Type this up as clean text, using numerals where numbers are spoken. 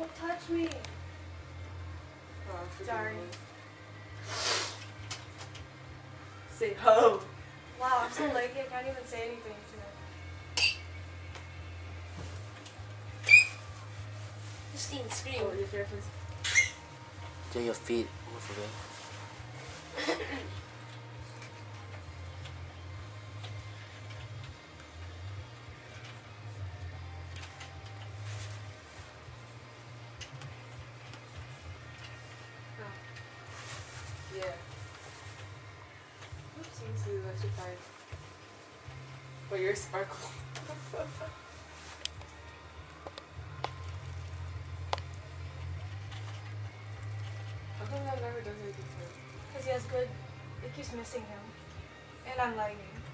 Don't touch me. Oh, Sorry. Say ho. Wow, I'm so leggy. I can't even say anything today. Christine, scream. Oh, your face. Do your feet move away. Yeah. Oopsies, you actually fine. But you're sparkle. How come that never does anything for him? Because he has good... It keeps missing him. And I'm lagging.